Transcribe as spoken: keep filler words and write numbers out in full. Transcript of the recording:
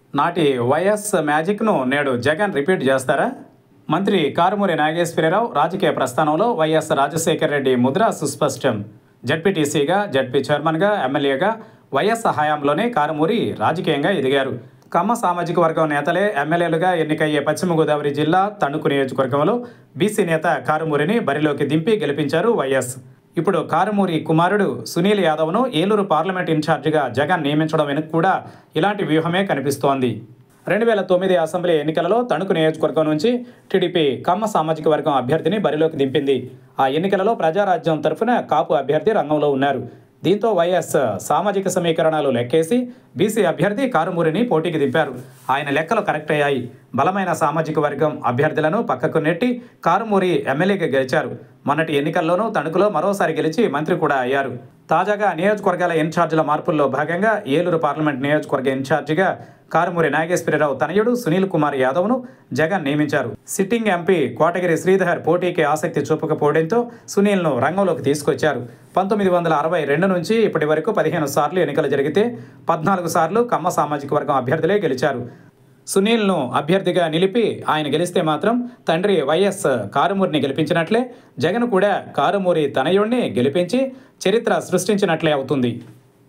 నాటి వైఎస్ మ్యాజిక్ను నేడు జగన్ రిపీట్ చేస్తారా? మంత్రి కారుమూరి నాగేశ్వరరావు రాజకీయ ప్రస్థానంలో వైఎస్ రాజశేఖర రెడ్డి ముద్ర సుస్పష్టం. జడ్పీటీసీగా, జడ్పీ చైర్మన్గా, ఎమ్మెల్యేగా వైఎస్ హయాంలోనే కారుమూరి రాజకీయంగా ఎదిగారు. కమ్మ సామాజిక వర్గం నేతలే ఎమ్మెల్యేలుగా ఎన్నికయ్యే పశ్చిమ గోదావరి జిల్లా తణుకు నియోజకవర్గంలో బీసీ నేత కారుమూరిని బరిలోకి దింపి గెలిపించారు వైఎస్. ఇప్పుడు కారుమూరి కుమారుడు సునీల్ యాదవ్ను ఏలూరు పార్లమెంట్ ఇన్ఛార్జిగా జగన్ నియమించడం వెనుక కూడా ఇలాంటి వ్యూహమే కనిపిస్తోంది. రెండు వేల తొమ్మిది అసెంబ్లీ ఎన్నికలలో తణుకు నియోజకవర్గం నుంచి టీడీపీ కమ్మ సామాజిక వర్గం అభ్యర్థిని బరిలోకి దింపింది. ఆ ఎన్నికలలో ప్రజారాజ్యం తరఫున కాపు అభ్యర్థి రంగంలో ఉన్నారు. దీంతో వైఎస్ సామాజిక సమీకరణాలు లెక్కేసి బీసీ అభ్యర్థి కారుమూరిని పోటీకి దింపారు. ఆయన లెక్కలు కరెక్ట్ అయ్యాయి. బలమైన సామాజిక వర్గం అభ్యర్థులను పక్కకు నెట్టి కారుమూరి ఎమ్మెల్యేగా గెలిచారు. మొన్నటి ఎన్నికల్లోనూ తణుకులో మరోసారి గెలిచి మంత్రి కూడా అయ్యారు. తాజాగా నియోజకవర్గాల ఇన్ఛార్జీల మార్పుల్లో భాగంగా ఏలూరు పార్లమెంట్ నియోజకవర్గ ఇన్ఛార్జిగా కారుమూరి నాగేశ్వరరావు తనయుడు సునీల్ కుమార్ యాదవ్ను జగన్ నియమించారు. సిట్టింగ్ ఎంపీ కోటగిరి శ్రీధర్ పోటీకి ఆసక్తి చూపకపోవడంతో సునీల్ను రంగంలోకి తీసుకొచ్చారు. పంతొమ్మిది వందల అరవై రెండు నుంచి ఇప్పటి వరకు పదిహేను సార్లు ఎన్నికలు జరిగితే పద్నాలుగు సార్లు కమ్మ సామాజిక వర్గం అభ్యర్థులే గెలిచారు. సునీల్ను అభ్యర్థిగా నిలిపి ఆయన గెలిస్తే మాత్రం తండ్రి వైఎస్ కారుమూరిని గెలిపించినట్లే, జగన్ కూడా కారుమూరి తనయుడిని గెలిపించి చరిత్ర సృష్టించినట్లే అవుతుంది.